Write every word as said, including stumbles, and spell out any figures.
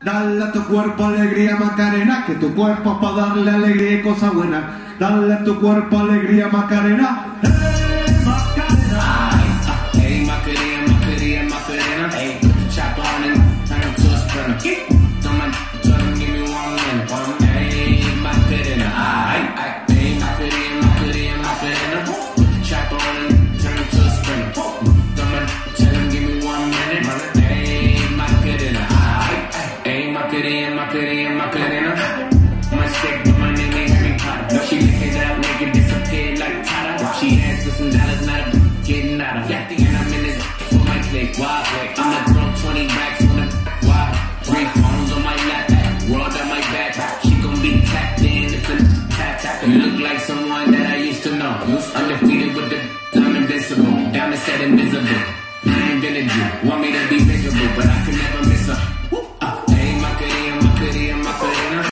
Dale a tu cuerpo alegría Macarena, que tu cuerpo es para darle alegría y cosas buenas. Dale a tu cuerpo alegría Macarena. ¡Hey, Macarena! Hey, Macarena, Macarena, Macarena. Hey, put the chopper on and turn him to a sprinter. Don't mind, tell him give me one minute. Hey, Macarena. Hey, Macarena, Macarena, Macarena. Put the chopper on and turn him to a sprinter. Don't mind, tell him give me one minute. Hey, Macarena. Hey, Macarena, Macarena, Macarena. My stick, but my name ain't Harry Potter. No, she lick it up, make it disappear like Tata. She asked for some dollars, not a getting out of. At the end, I'm in this for my click. Wild, I'm a grown twenty racks on the wild. Three phones on my lap, world on my back. She gon' be tapped in if a tap tap. You look like someone that I used to know. Undefeated with the I'm invincible. Diamond said invisible. I ain't been a Jew. Want me to be miserable, but I can never miss her.